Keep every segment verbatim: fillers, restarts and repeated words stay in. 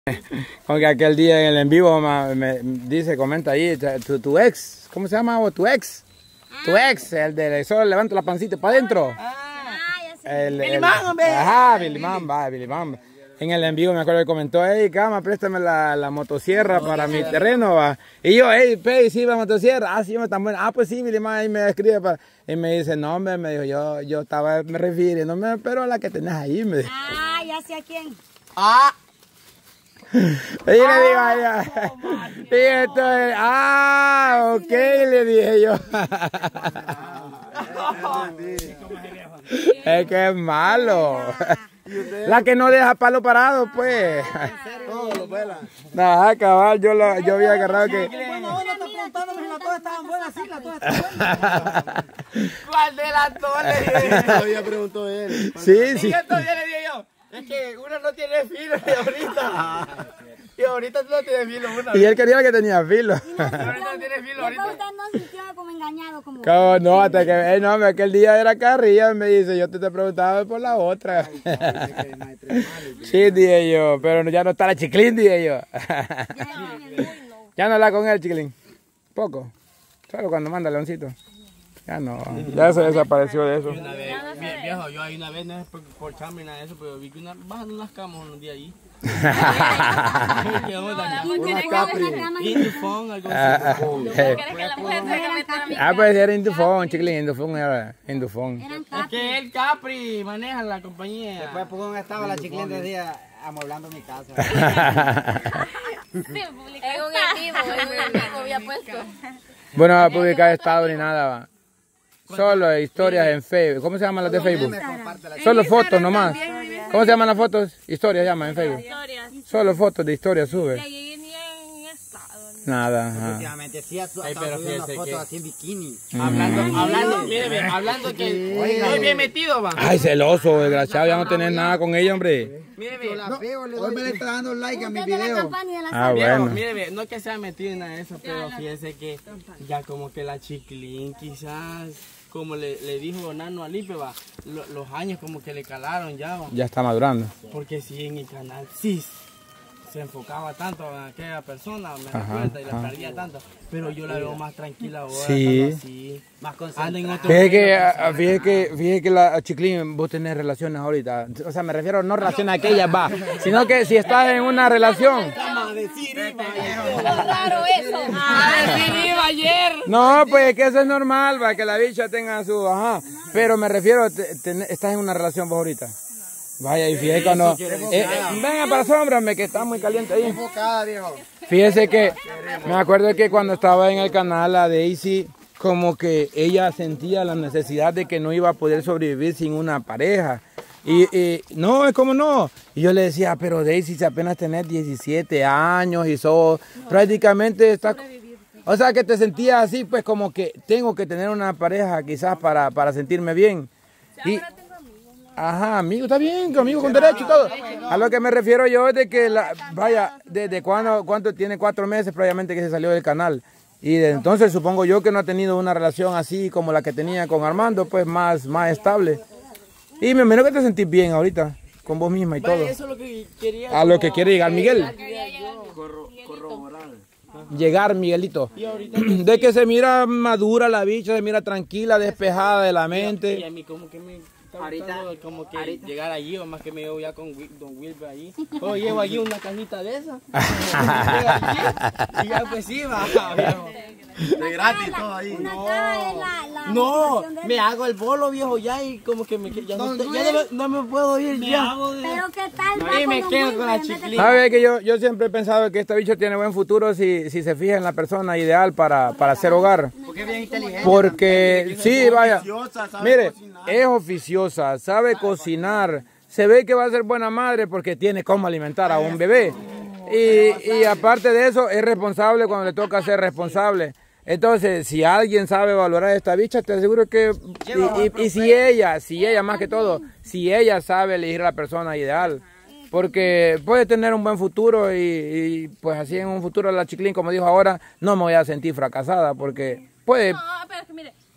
Con que aquel día en el en vivo me, me dice, comenta ahí, tu, tu ex, ¿cómo se llama vos? Tu ex, tu ex, el de solo levanta la pancita para adentro. Ah, ya sé. El, Billy el, Man, hombre. Ajá, Billy Man, va, Billy Man. En el en vivo me acuerdo que comentó, hey, cama, préstame la, la motosierra oh, para mi terreno, va. Y yo, hey, pe, sí, la motosierra, ah, sí, me tan buena. Ah, pues sí, Billy Man, ahí me escribe para... Y me dice, no, hombre, me dijo, yo, yo estaba, me refiriéndome, pero a la que tenés ahí, me dijo. Ah, ya sé a quién. Ah. Y le digo a ella, y entonces, ah, ok, le dije yo. Es que es malo. La que no deja palo parado, pues. Nada, cabal, yo, lo, yo había agarrado que... ¿Cuál de las dos le dije? Todavía preguntó él. Sí, sí. Y yo todavía le dije yo, es que uno no tiene filo y ahorita. Y ahorita tú no tienes filo. Una. Y él quería que tenía filo. No, ahorita no tiene filo. Ahorita usted no sintió como engañado. Como... Como no, hasta que, eh, no, aquel día era carrilla, me dice, yo te, te preguntaba por la otra. Sí, dije yo, pero ya no está la Chiclín, dije yo. Ya no habla con él, Chiclín. Poco. Solo cuando manda el leoncito. Ya no, ya se desapareció de eso. Una vez, viejo, yo ahí una vez, no es por, por chamba y nada de eso, pero vi que una, bajan unas camas unos días ahí. ¿Qué onda? Una Capri. Indufón, algo así. Ah, pues era Indufón, Chiclín, Indufón era Indufón. Es que el Capri maneja la compañía. Después por un estaba la Chiclín de día amoblando mi casa. Es un equipo, es un equipo, había puesto. Bueno, no va a publicar estado ni nada, va. Solo historias en Facebook. ¿Cómo se llaman las de Facebook? Solo fotos nomás. ¿Cómo se llaman las fotos? Historias llaman en Facebook. Solo fotos de historias sube. Nada. Ajá. Últimamente sí ha subido unas fotos así en bikini. Hablando, hablando, mire, mire, hablando que estoy bien metido, va. Ay, celoso, desgraciado, ya no tenés nada con ella, hombre. Mire, mire. Hoy me le está dando like a mi video. Ah, bueno. Mire, mire, no es que se ha metido en nada de eso, pero fíjese que ya como que la Chiclín quizás, como le, le dijo Nano a Lipe, va, lo, los años como que le calaron ya, va. Ya está madurando. Porque si en el canal sí se enfocaba tanto en aquella persona, me recuerda y la perdía tanto, pero yo la veo más tranquila ahora, sí. Así, más concentrada. Fíjate que, fíjate que, fíjate que la Chiclín, vos tenés relaciones ahorita, o sea, me refiero no relaciones a aquellas, va, sino que si estás en una relación. Raro eso. Ayer. No, pues que eso es normal, va, que la bicha tenga su, ajá, pero me refiero, te, te, estás en una relación vos ahorita. Vaya, y fíjese cuando... Eh, venga para sombra, que está muy caliente ahí. Fíjese que me acuerdo que cuando estaba en el canal la Daisy, como que ella sentía la necesidad de que no iba a poder sobrevivir sin una pareja. Y, y no, es como no. Y yo le decía, pero Daisy, si apenas tenés diecisiete años y sos prácticamente... Está, o sea, que te sentías así, pues como que tengo que tener una pareja quizás para, para sentirme bien. Y, ajá, amigo, está bien, amigo con derecho y todo. A lo que me refiero yo es de que, la, vaya, desde cuándo, cuánto tiene cuatro meses previamente que se salió del canal. Y de entonces supongo yo que no ha tenido una relación así como la que tenía con Armando, pues más, más estable. Y me imagino que te sentís bien ahorita, con vos misma y todo. Eso es lo que quería, a lo que quiere llegar Miguel. Llegar Miguelito. De que se mira madura la bicha, se mira tranquila, despejada de la mente. Y a mí como que me... Ahorita, como que ahorita. Llegar allí, o más que me llevo ya con Don Wilber allí. O llevo allí una cajita de esa. Y ya pues sí, va. De gratis todo ahí. No, no, me hago el bolo, viejo, ya y como que me ya no, no, ya no, no me puedo ir me ya. De... Pero qué tal, no, y me quedo con la Chiclín. Sabe que yo, yo siempre he pensado que esta bicha tiene buen futuro si, si se fija en la persona ideal para, para hacer hogar. Porque es bien inteligente. Porque, sí, vaya, mire, es oficiosa, sabe cocinar, se ve que va a ser buena madre porque tiene cómo alimentar a un bebé. Y, y aparte de eso, es responsable cuando le toca ser responsable. Entonces, si alguien sabe valorar a esta bicha, te aseguro que... Y, y, y si ella, si ella más que todo, si ella sabe elegir a la persona ideal, porque puede tener un buen futuro y, y pues así en un futuro la Chiclín, como dijo ahora, no me voy a sentir fracasada porque puede... No, pero es que mire,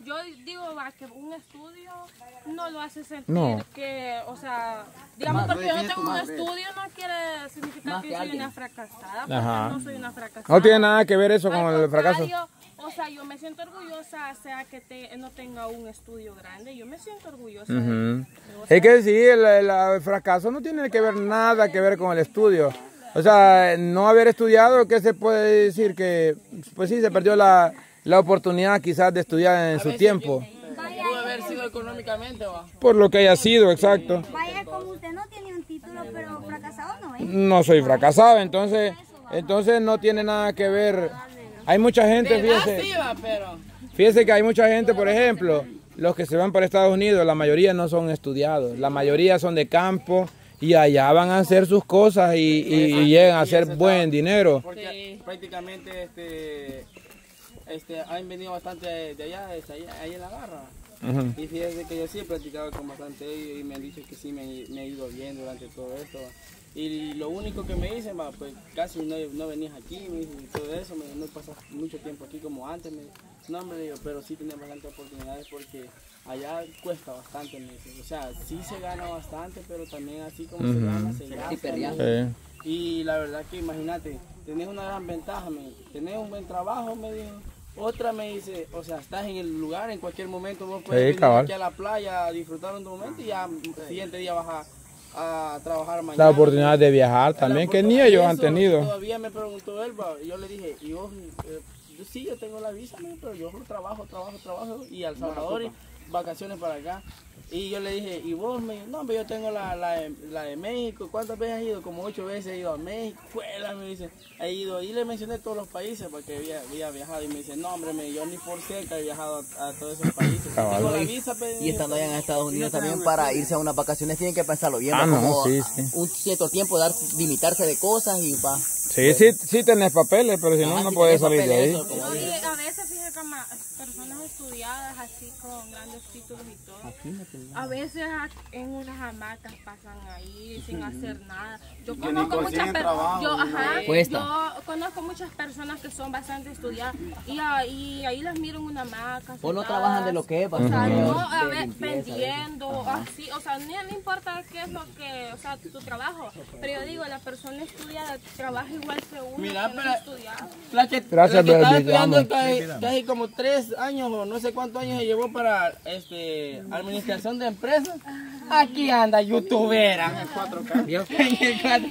yo digo va, que un estudio no lo hace sentir No. que, o sea, digamos porque yo no tengo un estudio no quiere significar que yo soy una fracasada, porque Ajá. no soy una fracasada. No tiene nada que ver eso con Al el fracaso. contrario, o sea, yo me siento orgullosa, sea que te, no tenga un estudio grande, yo me siento orgullosa. de- Ujú. o sea, Es que sí, el, el- el fracaso no tiene que ver nada que ver con el estudio. O sea, no haber estudiado, ¿qué se puede decir? Que, pues sí, se perdió la, la oportunidad quizás de estudiar en su tiempo. Pudo haber sido económicamente, va. Por lo que haya sido, exacto. Vaya, como usted no tiene un título, pero fracasado no es. No soy fracasado, entonces, entonces no tiene nada que ver. Hay mucha gente, fíjese, Sí, va, pero... fíjese que hay mucha gente, por ejemplo, los que se van para Estados Unidos, la mayoría no son estudiados, la mayoría son de campo y allá van a hacer sus cosas y, y- y llegan a hacer buen dinero. Porque prácticamente este, este, han venido bastante de allá, este, allá, allá en la barra. Ujú. Y fíjense que yo sí he practicado con bastante ellos y me han dicho que sí me, me ha ido bien durante todo esto. Va. Y lo único que me dicen, va, pues casi no, no venías aquí, me dicen, y todo eso, me, no pasas mucho tiempo aquí como antes. Me, no, hombre, digo, pero sí tenés bastantes oportunidades porque allá cuesta bastante, me dicen. O sea, sí se gana bastante, pero también así como se gana, se gasta. Sí. Y la verdad que imagínate, tenés una gran ventaja, me, tenés un buen trabajo, me dijo. Otra me dice, o sea, estás en el lugar, en cualquier momento vos puedes Sí, venir cabal. aquí a la playa a disfrutar un momento y ya el siguiente día vas a, a trabajar mañana. La oportunidad de viajar también, que ni ellos han Eso, tenido. Todavía me preguntó él, va, y yo le dije, y vos, eh, yo sí, yo tengo la visa, me, pero yo trabajo, trabajo, trabajo, y a El Salvador y vacaciones para acá. Y yo le dije, ¿y vos? Me dijo, no, pero yo tengo la, la, de, la de México. ¿Cuántas veces has ido? Como ocho veces he ido a México. Fuera, me dice, he ido. Y le mencioné todos los países porque había, había viajado. Y me dice, no, hombre, me, yo ni por cerca he viajado a, a todos esos países. Tengo la visa, pero... Y estando allá en Estados Unidos también para irse a unas vacaciones tienen que pensarlo bien. Ah, ¿va? no, Como sí, a- sí. un cierto tiempo, dar, limitarse de cosas y va. Sí, sí, sí tenés papeles, pero si no, Ajá, no si puedes tenés salir de papeles, ahí. eso, como No, y dije. a veces fíjate que ma- personas estudiadas así con grandes títulos y todo, a veces a- en unas hamacas pasan ahí sin hacer nada. Yo conozco muchas personas, yo, ajá, Cuesta. yo conozco muchas personas que son bastante estudiadas y ahí, ahí las miro en una hamaca. O no sentadas. trabajan de lo que es, O sea, de- no, a de ver, limpieza, vendiendo, así, o sea, no, no importa qué es lo que, o sea, tu trabajo, pero yo digo, la persona estudiada trabaja igual que uno Mira, que no pero- es estudiado. La que, Gracias, la que estaba baby, estudiando te casi, casi como tres años o no sé cuántos años se llevó para este administración de empresas. Aquí anda youtubera. En el cuatro K. En el cuatro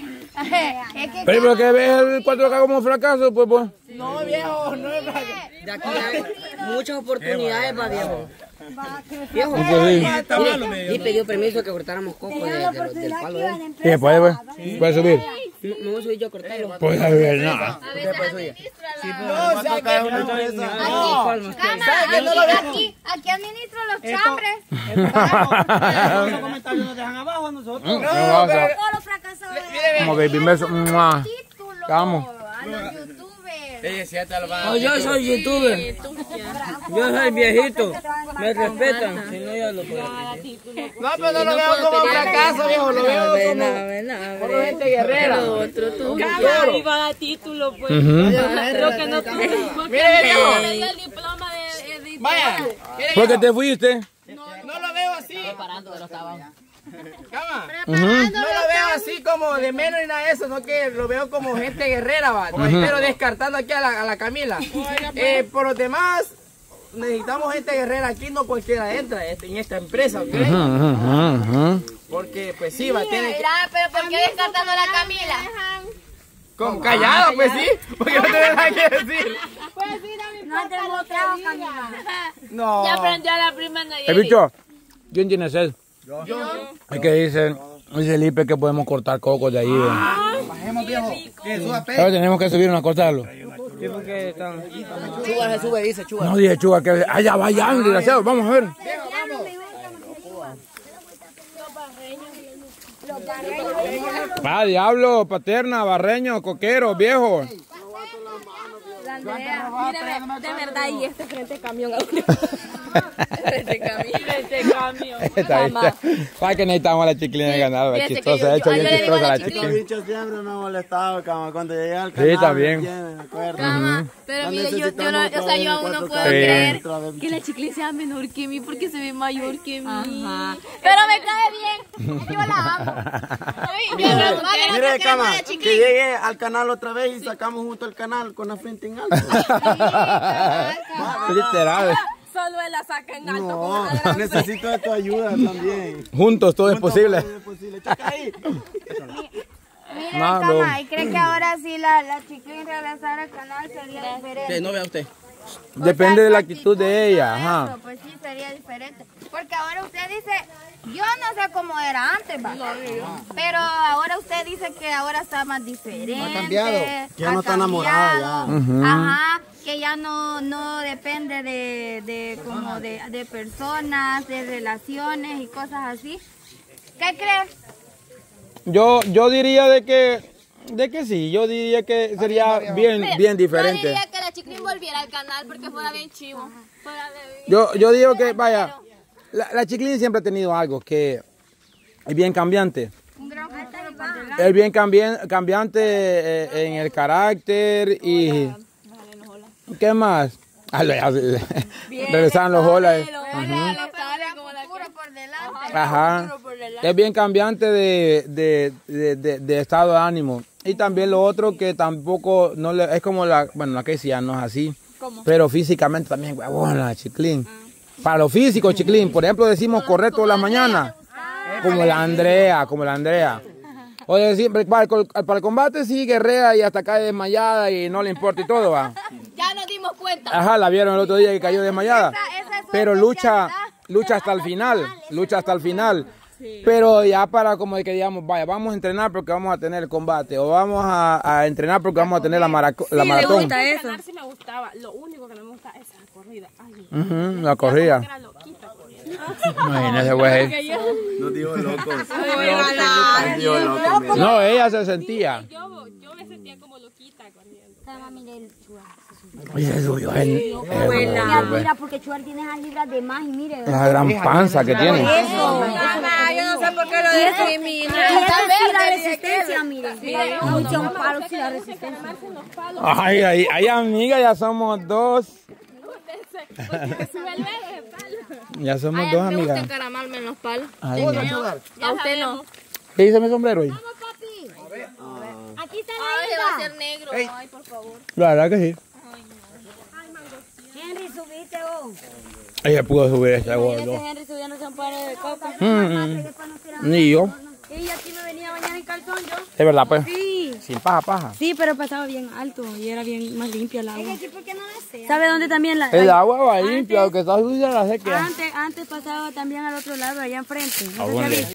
K. Pero ¿por qué ves el cuatro K como fracaso? Pues, pues. No, viejo, no es verdad. De aquí hay muchas oportunidades para viejo. Viejo, Sí. y pidió permiso que cortáramos coco de- de los- del palo de él. Sí, puede, pues. Puede subir. No, no voy a subir yo a cortarlo. Puede subir, nada. A veces administra la... No, o sea que no. No, ¿sabes que no lo Aquí, veo? aquí, aquí administro los chambres. Los comentarios nos dejan abajo a nosotros. No, No, o sea, Todos los fracasados. como baby beso. ¡Mua! Título Vamos. a los youtubers. Oh, yo soy youtuber. Yo soy viejito. Me respetan. Si no, yo lo puedo. No, pero no lo veo como un fracaso, viejo. Lo veo como como gente guerrera. Cada iba a título, pues. Ujú. Lo que no tuve. Mire, viejo. Me dio el diploma de editor. Vaya, mire, ¿Por qué te fuiste? no lo veo así. Parando de los tabacos. Cama. Ujú. No lo veo así como de menos ni nada de eso, no que lo veo como gente guerrera, va. Pero descartando aquí a la, a la Camila. Eh, por los demás, necesitamos gente guerrera aquí, no cualquiera entra este, en esta empresa, ¿ok? Ujú, ujú, ujú. Porque pues sí, va, tiene que... Mira, pero ¿por qué descartando a la Camila? Como callado, pues sí, porque no tiene nada que decir. No te mostrado, Camila. No. Ya aprendió a la prima El Nayeli. bicho, ¿quién tiene sed? Es que dice, dice Lipe que podemos cortar cocos de ahí. ¿ve? Bajemos, viejo. Que suba Ahora tenemos que subirnos a cortarlo. Chuga se sube, dice Chuga. No dije chuga, que allá vaya, desgraciado. Vamos a ver. Va, diablo, paterna, barreño, coquero, viejo. Andrea, míreme, de verdad, y este frente camión a uno. Este cambio. Este cambio. Para que necesitamos a la Chiclín de ganar, la chistosa. De hecho, bien chistosa la Estos Chiclín. bichos siempre me han molestado, cama. Cuando llegué al canal. Sí, también. ¿me entiendes? Me acuerdo. Cama, pero La mire, yo, yo, no, necesitamos o sea, yo aún otra no vez, puedo cuatro creer otra vez, que la Chiclín sea menor que mí porque se ve mayor que mí. Ajá. Pero me cae bien. Yo la amo. Ay, yo Mire, la amo. mire, cama, que llegué al canal otra vez y sacamos junto el canal con la frente en alto. Literal. Solo él la saca en alto. No, necesito de tu ayuda también. Juntos todo es posible. Todo es posible. Checa ahí. Mira, No, cama, no. ¿y cree que ahora sí la, la Chiclín regresar al canal sería diferente? No vea usted. Depende de la actitud de y todo ella, ajá. eso, pues sí, sería diferente. Porque ahora usted dice, yo no sé cómo era antes, va. Pero ahora usted dice que ahora está más diferente. Ha cambiado. Que ya ha no está enamorada cambiado. Ajá, que ya no, no depende de, de, como de, de personas, de relaciones y cosas así. ¿Qué crees? Yo, yo diría de que, de que sí, yo diría que sería bien, bien Yo diferente. diría que la Chiclín volviera al canal porque fuera bien chivo. Fuera de... Yo, yo digo que, vaya, la, la Chiclín siempre ha tenido algo que es bien cambiante. Un gran futuro por delante. Es bien cambi- cambiante eh, en el carácter y... ¿Qué más? Ah, le- le- regresaron los olas. Un gran futuro por delante. Ajá. Es bien cambiante de, de, de, de, de estado de ánimo. Y también lo otro que tampoco, no le, es como la, bueno, la que decía, no es así. Pero físicamente también, huevona, la Chiclín. Para lo físico, Chiclín, por ejemplo, decimos correr todas las mañanas. Como la Andrea, como la Andrea. O decir, para el, col- para el combate sí, guerrea y hasta cae desmayada y no le importa y todo, va. Ya nos dimos cuenta. Ajá, la vieron el otro día que cayó desmayada. esa es su Pero lucha, lucha hasta el final, lucha hasta el final. Pero ya para como de que digamos, vaya, vamos a entrenar porque vamos a tener el combate. O vamos a, a entrenar porque vamos a tener la, maraco- la maratón. El canal sí me gustaba. Lo único que no me gusta es la corrida. Ay, Ujú, la corrida. era loquita corriendo. Imagínese, güey. No digo loco. ganar. No digo loco, mira. No, ella se sentía. Yo, yo me sentía como loquita corriendo. Cama, mire el Chuar. Oye, se subió en, Mira, mira, porque Chuar tiene esas libras de más y mire. la gran panza que tiene. Mamá, yo no sé por qué lo Y discriminan. eso sí la resistencia, mire. Mucho un palo sí la resistencia. Ay, ay, ay, amiga, ya somos dos. Ya somos dos, Me gusta amigas. encaramarme en los palos. Ay, no. A usted no. ¿Qué dice mi sombrero hoy? Aquí está Ay, se la va a isla. hacer negro. Ay, por favor. La verdad que sí. Henry, subiste vos. Ella pudo subir ese gordo. Henry subiéndose un par de copas. Mm, Ni yo. Y aquí me venía a bañar en calzón yo. Es verdad, pues. Sí. Sin paja, paja. Sí, pero pasaba bien alto y era bien más limpia el agua. ¿Sabe dónde también la? El agua va limpia, aunque está sucia la sequía. Antes, antes pasaba también al otro lado, allá enfrente. No ¿A sé si dónde? ha visto.